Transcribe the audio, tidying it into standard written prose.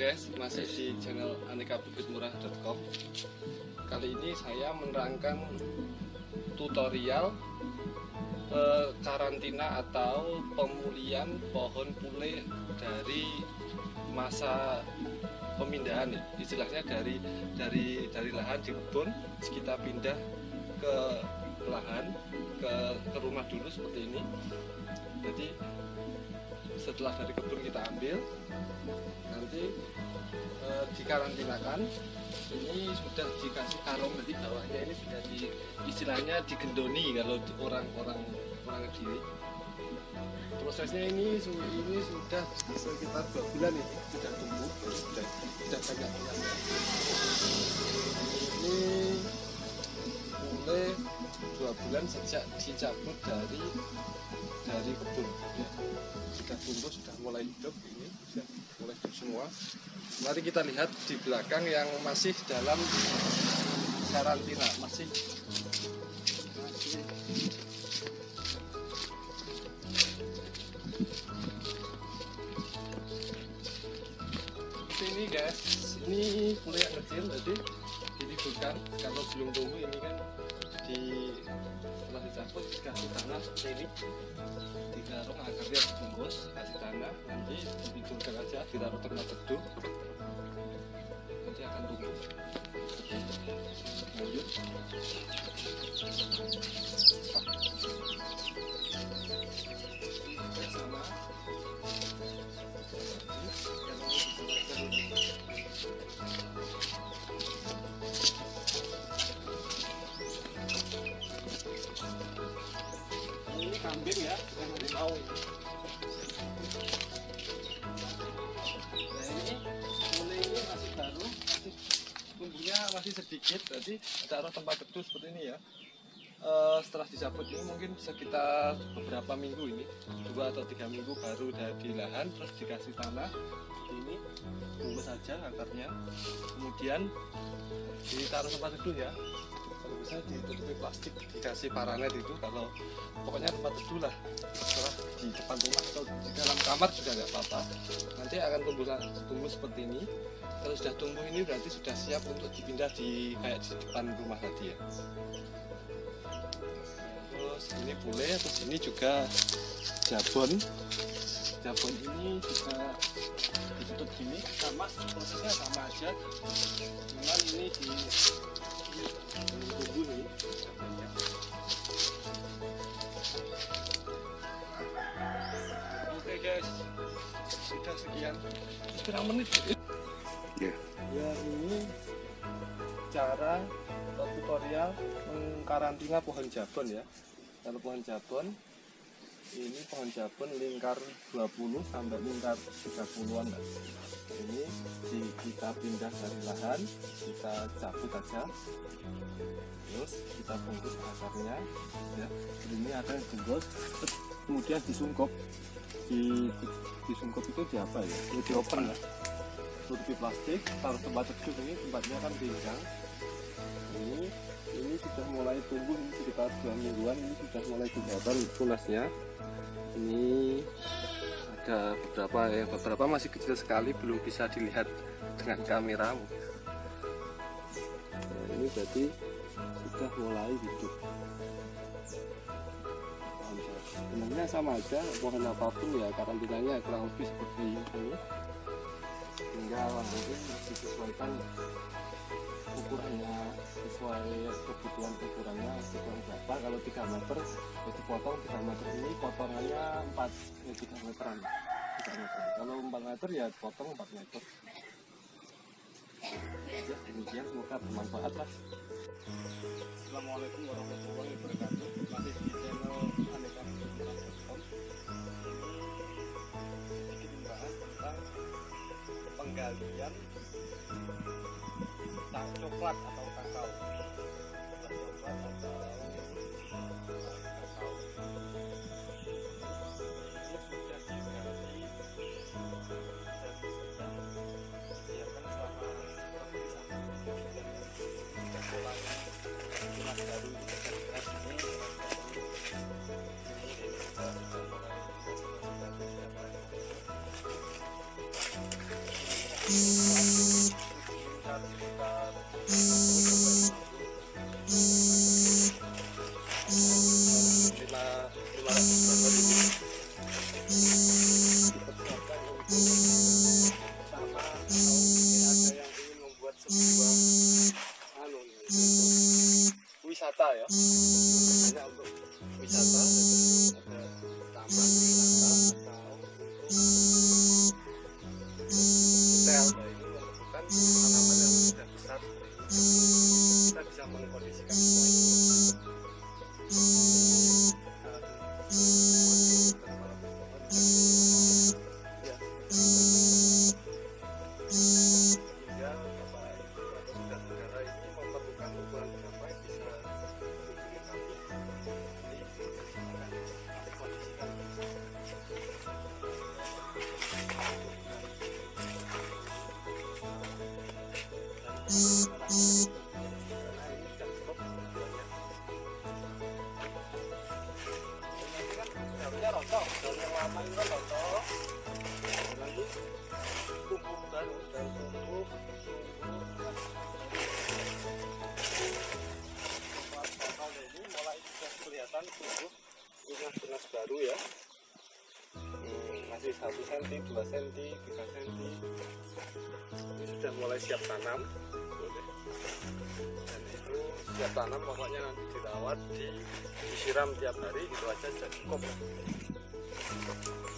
guys, masih di channel anekabukitmurah.com. Kali ini saya menerangkan tutorial karantina atau pemulihan pohon pule dari masa pemindahan ya. Istilahnya dari lahan di kebun kita pindah ke lahan ke rumah dulu seperti ini. Jadi setelah dari kebun kita ambil, nanti dikarantinakan. Ini sudah dikasih karung, jadi bawahnya ini sudah istilahnya digendoni kalau orang Kediri. Prosesnya ini sudah sekitar 2 bulan, ini sudah tumbuh, sudah banyak bulannya. Ini mulai 2 bulan sejak dicabut dari kebun ya. Sudah tumbuh, sudah mulai hidup, ini sudah mulai hidup semua. Mari kita lihat di belakang yang masih dalam karantina, masih ini guys, ini pule yang kecil, jadi bukan kalau belum tumbuh. Ini kan setelah dicabut dikasih tanah seperti ini, digarung agar dia bungkus, kasih tanah, nanti dibidurkan aja, ditaruh tempat teduh, nanti akan tumbuh. Lanjut. Sama. Ini kambing ya, yang harimau. Nah ini mulai ini masih baru, tumbuhnya masih sedikit, jadi taruh tempat teduh seperti ini ya. Setelah dicabut ini mungkin sekitar beberapa minggu, ini 2 atau 3 minggu baru dari lahan, terus dikasih tanah ini, bungkus saja akarnya, kemudian ditaruh tempat teduh ya. Kalau bisa ditutupi plastik, dikasih paranet itu, kalau pokoknya tempat teduh lah. Setelah di depan rumah atau di dalam kamar juga nggak apa-apa. Nanti akan tumbuh seperti ini. Kalau sudah tumbuh ini berarti sudah siap untuk dipindah kayak di depan rumah tadi ya. Terus ini pule, terus ini juga jabon. Jabon ini juga ditutup gini, sama prosesnya sama aja, cuman ini tumbuh nih jabonnya. Oke guys, sudah sekian. Berapa menit? Ya ini cara atau tutorial mengkarantina pohon jabon ya. Kalau pohon jabon, ini pohon jabon lingkar 20 sampai lingkar 30-an lah. Ini kita pindah dari lahan, kita cabut aja, terus kita bungkus akarnya ya. Ini akan dibungkus, kemudian disungkup. Disungkup itu di apa ya? Di open lah. Tutupi plastik, taruh tempat teduh, ini tempatnya kan pinggang. Ini sudah mulai tumbuh, ini sekitar 2 mingguan, ini sudah mulai kelihatan tunasnya. Ini ada beberapa masih kecil sekali, belum bisa dilihat dengan kamera. Nah, ini jadi sudah mulai hidup. Sebenarnya sama aja pohon apapun ya, karantinanya kurang lebih seperti ini. Tinggal mungkin disesuaikan ukurannya, sesuai kebutuhan ukurannya berapa. Kalau 3 meter ya dipotong 3 meter, ini potongannya 3 meteran. Kalau 4 meter ya potong 4 meter. Ya demikian, semoga bermanfaat lah. Assalamualaikum warahmatullahi wabarakatuh. Masih di channel anekabukitmurah.com. Sedikit membahas tentang penggalian coklat atau kakao. Coklat atau kakao. Ini sudah digali dan sudah disiapkan selama kurang lebih 1 bulan. Sudah mulai tunas baru ini, tunas ini sudah mulai sama atau mungkin ada yang ingin membuat sebuah untuk wisata ya, hanya untuk wisata, ada taman wisata atau untuk hotel, nah ini membutuhkan tanaman yang sudah besar seperti ini. Kita bisa mengkondisikan semua itu. Tunas baru ya, masih 1 cm, 2 cm, 3 cm. Ini sudah mulai siap tanam, dan itu siap tanam pokoknya nanti dirawat, disiram tiap hari gitu aja sudah cukup.